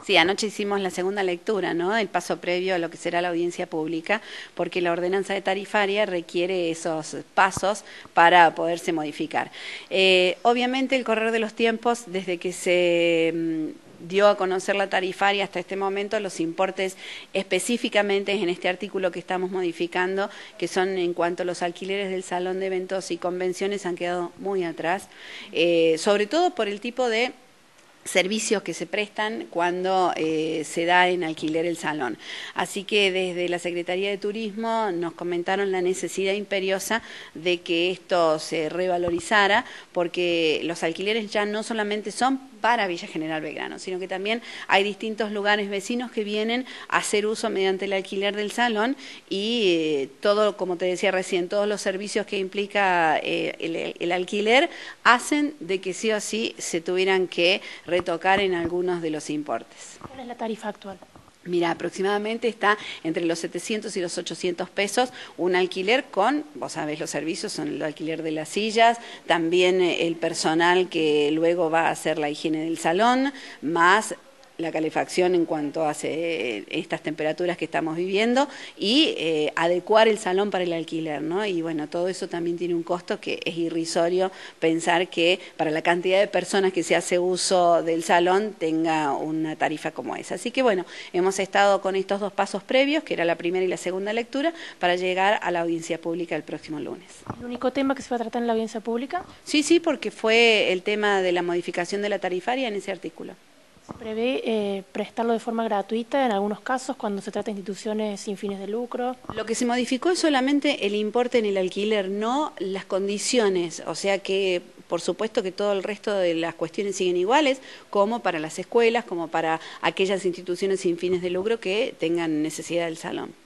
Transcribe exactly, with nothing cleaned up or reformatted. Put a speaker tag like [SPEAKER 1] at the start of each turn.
[SPEAKER 1] Sí, anoche hicimos la segunda lectura, ¿no? El paso previo a lo que será la audiencia pública, porque la ordenanza de tarifaria requiere esos pasos para poderse modificar. Eh, obviamente el correr de los tiempos, desde que se mmm, dio a conocer la tarifaria hasta este momento, los importes específicamente en este artículo que estamos modificando, que son en cuanto a los alquileres del salón de eventos y convenciones, han quedado muy atrás, eh, sobre todo por el tipo de servicios que se prestan cuando eh, se da en alquiler el salón. Así que desde la Secretaría de Turismo nos comentaron la necesidad imperiosa de que esto se revalorizara, porque los alquileres ya no solamente son para Villa General Belgrano, sino que también hay distintos lugares vecinos que vienen a hacer uso mediante el alquiler del salón y eh, todo, como te decía recién, todos los servicios que implica eh, el, el alquiler hacen de que sí o sí se tuvieran que retocar en algunos de los importes.
[SPEAKER 2] ¿Cuál es la tarifa actual?
[SPEAKER 1] Mira, aproximadamente está entre los setecientos y los ochocientos pesos un alquiler con, vos sabés, los servicios son el alquiler de las sillas, también el personal que luego va a hacer la higiene del salón, más la calefacción en cuanto hace estas temperaturas que estamos viviendo y eh, adecuar el salón para el alquiler, ¿no? Y bueno, todo eso también tiene un costo que es irrisorio pensar que para la cantidad de personas que se hace uso del salón tenga una tarifa como esa. Así que bueno, hemos estado con estos dos pasos previos, que era la primera y la segunda lectura, para llegar a la audiencia pública el próximo lunes.
[SPEAKER 2] ¿El único tema que se va a tratar en la audiencia pública?
[SPEAKER 1] Sí, sí, porque fue el tema de la modificación de la tarifaria en ese artículo.
[SPEAKER 2] ¿Se prevé eh, prestarlo de forma gratuita en algunos casos cuando se trata de instituciones sin fines de lucro?
[SPEAKER 1] Lo que se modificó es solamente el importe en el alquiler, no las condiciones, o sea que por supuesto que todo el resto de las cuestiones siguen iguales, como para las escuelas, como para aquellas instituciones sin fines de lucro que tengan necesidad del salón.